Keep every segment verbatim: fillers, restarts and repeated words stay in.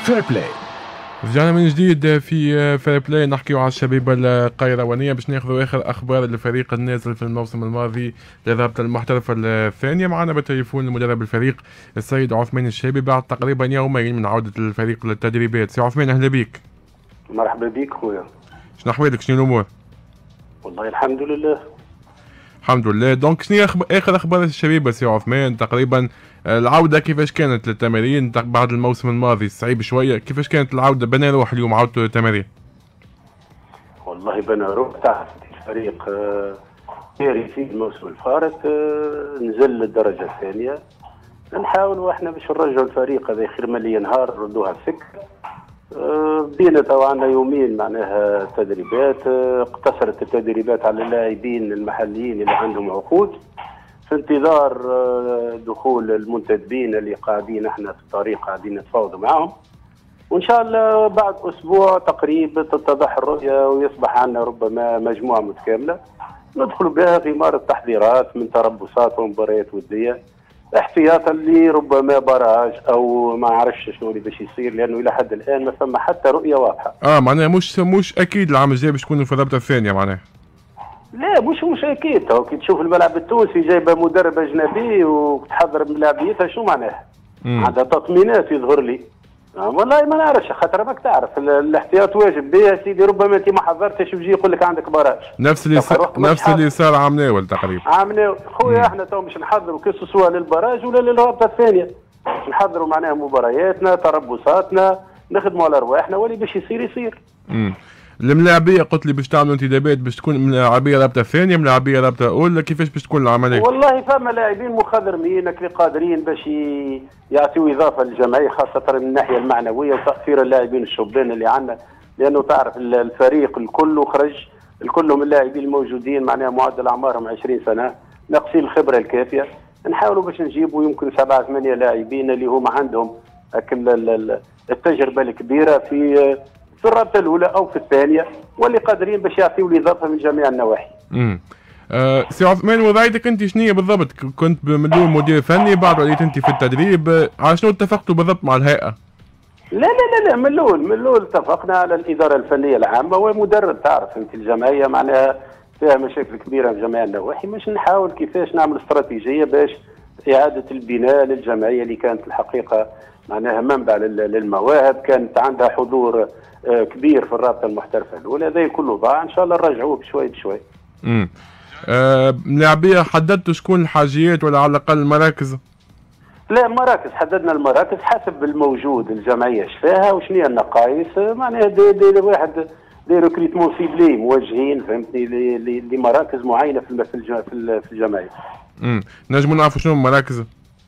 فير بلاي. رجعنا من جديد في فير بلاي نحكيو على الشبيبة القيروانية باش ناخذوا اخر اخبار الفريق النازل في الموسم الماضي للرابطة المحترفة الثانية. معنا بالتليفون المدرب الفريق السيد عثمان الشابي بعد تقريبا يومين من عودة الفريق للتدريبات. سي عثمان اهلا بك. مرحبا بك خويا. شنو احوالك؟ شنو الامور؟ والله الحمد لله. الحمد لله. دونك شنو اخر اخبار الشبيبة سي عثمان؟ تقريبا العودة كيفاش كانت للتمارين بعد الموسم الماضي الصعيب شوية؟ كيفاش كانت العودة؟ بنى روح اليوم عودة التمارين. والله بنى روح. تعرف الفريق سيري في الموسم الفارط نزل للدرجة الثانية. نحاولوا احنا باش نرجعوا الفريق هذا خير ملي ينهار نردوها السكة. بدينا تو عندنا يومين معناها تدريبات، اقتصرت التدريبات على اللاعبين المحليين اللي عندهم عقود في انتظار دخول المنتدبين اللي قاعدين احنا في الطريق قاعدين نتفاوضوا معهم، وان شاء الله بعد اسبوع تقريبا تتضح الرؤيه ويصبح عندنا ربما مجموعه متكامله ندخل بها في مار التحضيرات من تربصات ومباريات وديه احتياطا لربما براج او ما عرفش شنو اللي باش يصير، لانه الى حد الان ما ثم حتى رؤيه واضحه. اه معناها مش مش اكيد العام الجاي باش تكونوا في الرابطه الثانيه معناها. لا مش مش اكيد. تو كي تشوف الملعب التونسي جايبه مدرب اجنبي وتحضر بلاعبيتها شو معناها؟ عندها تطمينات يظهر لي. والله ما نعرفش خاطر ماك تعرف الاحتياط واجب بيه سيدي. ربما انت ما حضرتش بيجي يقول لك عندك براج. نفس اللي صار نفس اللي صار عام ناول تقريبا. عام ناول خويا احنا تو مش نحضروا كيس سواء للبراج ولا للرابطه الثانيه. نحضروا معناها مبارياتنا تربصاتنا نخدموا على ارواحنا واللي باش يصير يصير. امم الملاعبيه قلت لي باش تعملوا انتدابات باش تكون ملاعبيه رابطه ثانيه ملاعبيه رابطه اولى، كيفاش باش تكون العمليه؟ والله فما لاعبين مخضرمين اللي قادرين باش يعطيوا اضافه للجمعيه خاصه من الناحيه المعنويه وتاثير اللاعبين الشبان اللي عندنا، لانه تعرف الفريق الكل خرج الكل من اللاعبين الموجودين معناها معدل اعمارهم عشرين سنه ناقصين الخبره الكافيه. نحاولوا باش نجيبوا يمكن سبعه ثمانيه لاعبين اللي هما عندهم التجربه الكبيره في في الرابطه الاولى او في الثانيه واللي قادرين باش يعطيوا الاضافه من جميع النواحي. امم أه سي عثمان وضعيتك انت شنو هي بالضبط؟ كنت مدير مدير فني بعد وليت انت في التدريب، على شنو اتفقتوا بالضبط مع الهيئه؟ لا لا لا لا من الاول من الاول اتفقنا على الاداره الفنيه العامه ومدرب. تعرف انت الجمعيه معناها فيها مشاكل كبيره من جميع النواحي، مش نحاول كيفاش نعمل استراتيجيه باش اعاده البناء للجمعيه اللي كانت الحقيقه معناها منبع للمواهب، كانت عندها حضور كبير في الرابطه المحترفه الاولى. هذا كله ضاع ان شاء الله نرجعوه بشوي بشوي. امم أه ملاعبيه حددتوا شكون الحاجيات ولا على الاقل المراكز؟ لا مراكز حددنا المراكز حسب الموجود الجمعيه شفاها وشنو هي النقائص معناها دي, دي, دي واحد دي ريكريتمون سيبلي موجهين فهمتني لمراكز معينه في في الجمعيه. امم نجموا نعرفوا شنو المراكز؟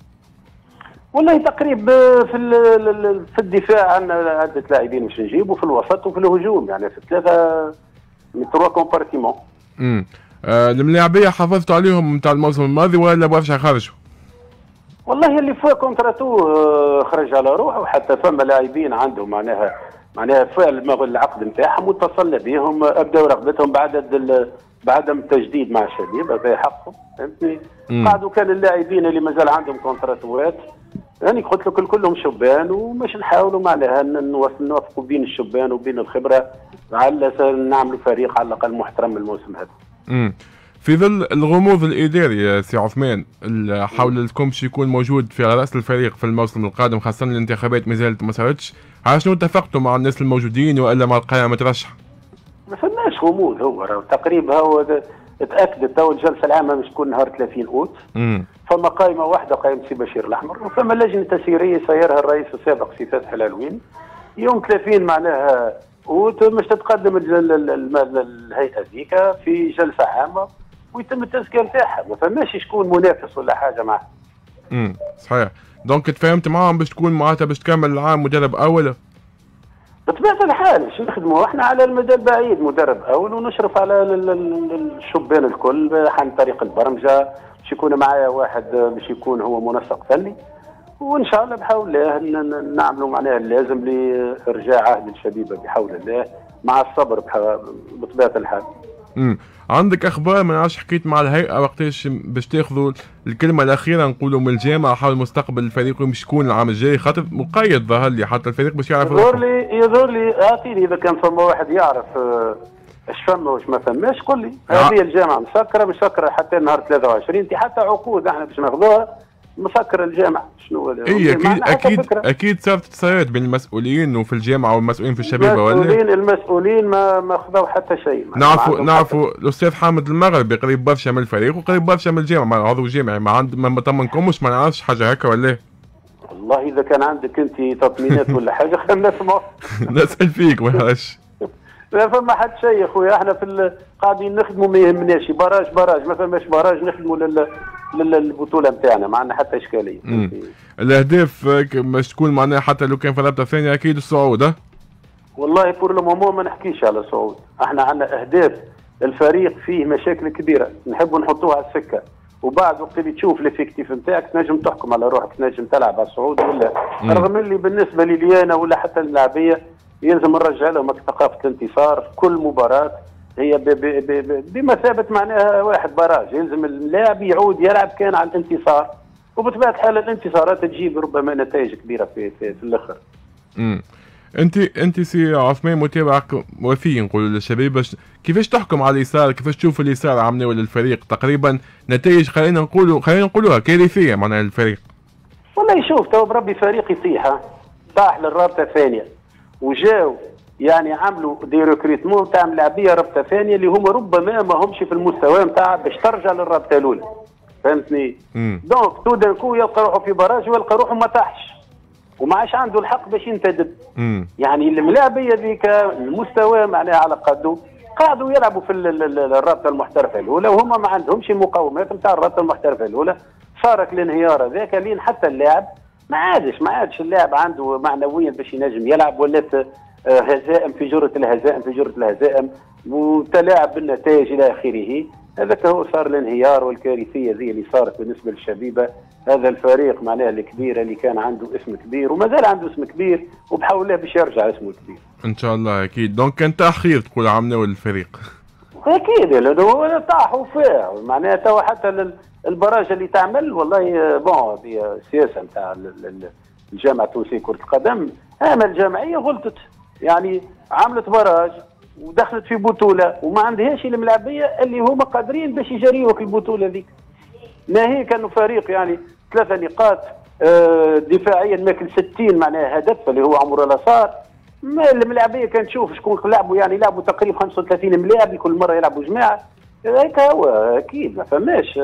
والله تقريبا في في الدفاع عندنا عده لاعبين مش نجيب وفي الوسط وفي الهجوم يعني في ثلاثه من تروا كومبارتيمون. امم آه الملاعبيه حافظتوا عليهم نتاع الموسم الماضي ولا برشا خرجوا؟ والله اللي فوق كونتراتو خرج على روحه وحتى فما لاعبين عندهم معناها معناها فعل العقد نتاعهم واتصلنا بهم ابداوا رغبتهم بعدد بعدم التجديد مع الشبيب هذا حقهم فهمتني. قعدوا كان اللاعبين اللي مازال عندهم كونتراتوات يعني قلت لك كلهم شبان ومش نحاولوا معناها نوفقوا بين الشبان وبين الخبره على نعملوا فريق على الاقل محترم الموسم هذا. امم في ظل الغموض الاداري يا سي عثمان حول الكم باش يكون موجود في راس الفريق في الموسم القادم خاصه الانتخابات ما زالت ما صارتش، على شنو اتفقتوا مع الناس الموجودين والا مع القائمه ترشح؟ ما فماش غموض هو تقريبا هو تاكدت تو الجلسه العامه باش تكون نهار ثلاثين اوت. امم فما قائمه واحده قائمه سي بشير الاحمر وفما لجنه تسييريه سيرها الرئيس السابق سي فتحي العلوين يوم ثلاثين معناها اوت باش تتقدم الهيئه ذيك في جلسه عامه ويتم التزكيه نتاعها، ما فماش شكون منافس ولا حاجه معها. امم صحيح. دونك تفاهمت معاهم باش تكون معناتها باش تكمل العام مدرب اول؟ بطبيعه الحال باش نخدموا احنا على المدى البعيد مدرب اول ونشرف على الشبان الكل عن طريق البرمجه باش يكون معايا واحد باش يكون هو منسق فني وان شاء الله بحول الله نعملوا معناها اللازم لارجاع عهد الشبيبه بحول الله مع الصبر بطبيعه الحال. امم عندك اخبار؟ ما نعرفش، حكيت مع الهيئه وقتاش باش تاخذوا الكلمه الاخيره نقولوا من الجامعه حول مستقبل الفريق وين شكون العام الجاي، خاطر مقيد ظهر لي حتى الفريق باش يعرف يظهر لي يظهر لي اعطيني اذا كان فما واحد يعرف اش فما واش ما فماش قول لي. هذه الجامعه مسكره مسكره حتى نهار ثلاثة وعشرين، انت حتى عقود احنا باش ناخذوها مسكر الجامعه. شنو اي اكيد اكيد اكيد صارت اتصالات بين المسؤولين وفي الجامعه والمسؤولين في الشبيبه ولا المسؤولين المسؤولين ما ما خذوا حتى شيء. نعرفوا نعرفوا الاستاذ حامد المغربي قريب برشا من الفريق وقريب برشا من الجامعه، عضو جامعي، ما عند ما طمنكمش؟ ما نعرفش حاجه هكا ولا؟ والله اذا كان عندك انت تطمينات ولا حاجه خلينا نسمع. نسال فيك ما نعرفش. لا فما حد شيء يا خويا، احنا في قاعدين نخدموا ما يهمناش، براج براج ما فماش براج نخدموا لل للبطوله نتاعنا، ما عندنا حتى اشكاليه. الاهداف باش تكون معناها حتى لو كان في الرابطه الثانيه اكيد الصعود. ها والله بور لو مومون ما نحكيش على الصعود، احنا عندنا اهداف. الفريق فيه مشاكل كبيره نحبوا نحطوها على السكه، وبعد وقت اللي تشوف الافكتيف نتاعك تنجم تحكم على روحك، تنجم تلعب على الصعود ولا. رغم اللي بالنسبه لي انا ولا حتى اللاعبيه يلزم نرجع لهم ثقافه الانتصار، كل مباراه هي بمثابه معناها واحد براج، يلزم اللاعب يعود يلعب كان على الانتصار، وبطبيعه الحال الانتصارات تجيب ربما نتائج كبيره في في, في الاخر. امم انت انت سي عثمان متابعك وفي نقولوا للشباب، باش كيفاش تحكم على اليسار؟ كيفاش تشوف اليسار عملوا للفريق تقريبا نتائج خلينا نقولوا خلينا نقولوها كارثيه معناها الفريق؟ والله شوف تو بربي فريق يطيح، طاح للرابطه الثانيه وجاو يعني عملوا دي ريكريتمون تاع ملاعبيه رابطه ثانيه اللي هما ربما ما همش في المستوى نتاع باش ترجع للرابطه الاولى، فهمتني؟ دونك تو دان كو يلقى روحه في براج ويلقى روحه ما طاحش وما عادش عنده الحق باش ينتدب. يعني الملاعبيه ذيك المستوى معناها على قده قاعدوا يلعبوا في الرابطه المحترفه الاولى وهما ما عندهمش المقومات نتاع الرابطه المحترفه الاولى، صارت الانهيار هذاك لين حتى اللاعب ما عادش ما عادش اللاعب عنده معنويا باش ينجم يلعب، ولات هزائم في جرة الهزائم في جرة الهزائم وتلاعب بالنتائج الى اخره. هذاك هو صار الانهيار والكارثيه ذي اللي صارت بالنسبه للشبيبه. هذا الفريق معناه الكبير اللي كان عنده اسم كبير وما زال عنده اسم كبير وبحول الله باش يرجع اسمه الكبير ان شاء الله. اكيد دونك كان تاخير تقول عملوا للفريق. اكيد لانه طاحوا فيه معناها توا حتى البراج اللي تعمل والله بون هذه السياسه نتاع الجامعه التونسيه كره القدم، اما الجامعيه غلطت يعني عملت براج ودخلت في بطوله وما عندهاش الملاعبيه اللي هما قادرين باش يجريوك البطوله ذيك. ناهيك انه فريق يعني ثلاثه نقاط دفاعيا ماكل ستين معناها هدف اللي هو عمر الاصار، ما الملاعبيه كان تشوف شكون لعبوا يعني لعبوا تقريبا خمسة وثلاثين ملاعب كل مره يلعبوا جماعه، هيك هو اكيد ما فماش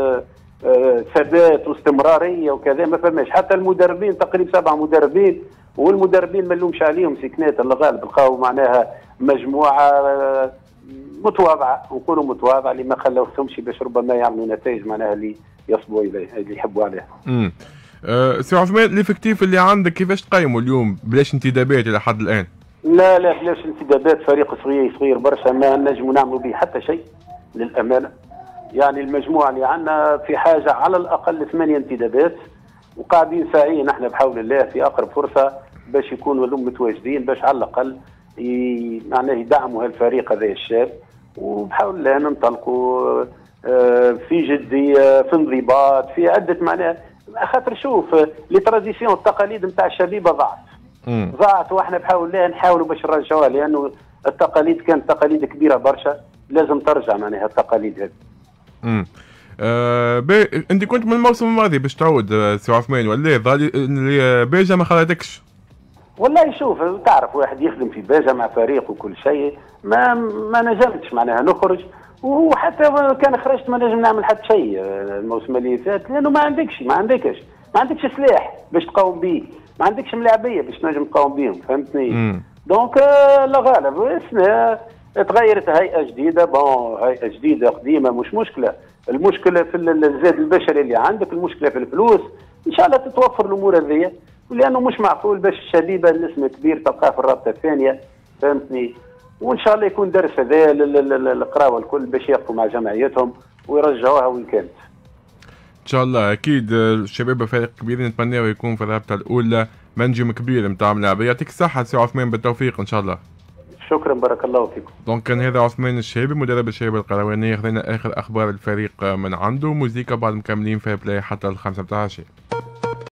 ثبات واستمراريه وكذا، ما فماش. حتى المدربين تقريبا سبعه مدربين والمدربين ما نلومش عليهم سكنات الغالب لقاو معناها مجموعه متواضعه، نقولوا متواضعه اللي ما خلوتهمش باش ربما يعملوا نتائج معناها اللي يصبوا اليه اللي يحبوا عليها. امم أه سي عثمان الافكتيف اللي عندك كيفاش تقيموا اليوم بلاش انتدابات الى حد الان؟ لا لا بلاش انتدابات، فريق صغير صغير برشا ما نجموا نعملوا به حتى شيء للامانه. يعني المجموعه اللي عندنا في حاجه على الاقل ثمانيه انتدابات وقاعدين ساعيين احنا بحول الله في اقرب فرصه باش يكونوا هذوم متواجدين باش على الاقل معناه يدعموا هالفريق هذا الشاب، وبحول الله ننطلقوا في جديه في انضباط في عده معناه. خاطر شوف لي تراديسيون التقاليد نتاع الشبيبه ضاعت ضاعت واحنا بحول الله نحاولوا باش نرجعوها، لانه التقاليد كانت تقاليد كبيره برشا لازم ترجع معناها التقاليد هذه. امم آه بي... انت كنت من الموسم الماضي باش تعود سي عثمان ولا ظالي بيجا ما خلاتكش؟ والله شوف تعرف واحد يخدم في بيجا مع فريق وكل شيء ما ما نجمتش معناها نخرج، وحتى كان خرجت ما نجم نعمل حتى شيء الموسم اللي فات لانه ما عندكش ما عندكش ما عندكش سلاح باش تقاوم به، ما عندكش ملاعبيه باش تنجم تقاوم بهم، فهمتني؟ مم. دونك لا غالب اسمها تغيرت هيئه جديده، بون هيئه جديده قديمه مش مشكله، المشكله في الزاد البشري اللي عندك، المشكله في الفلوس، ان شاء الله تتوفر الامور هذيا، لانه مش معقول باش الشبيبه الاسم كبير تلقاه في الرابطه الثانيه، فهمتني؟ وان شاء الله يكون درس هذا للقراوه الكل باش يقفوا مع جمعيتهم ويرجعوها وين كانت. ان شاء الله اكيد الشباب فريق كبير نتمناه يكون في الرابطه الاولى منجم كبير نتاع ملاعب. يعطيك الصحه سي عثمان بالتوفيق ان شاء الله. شكرا بارك الله فيكم. دونك كان هذا عثمان الشابي مدرب الشباب القروانية، خذينا اخر اخبار الفريق من عنده. موزيكا بعد مكملين في بلاي حتى الخمسة متاع العشية.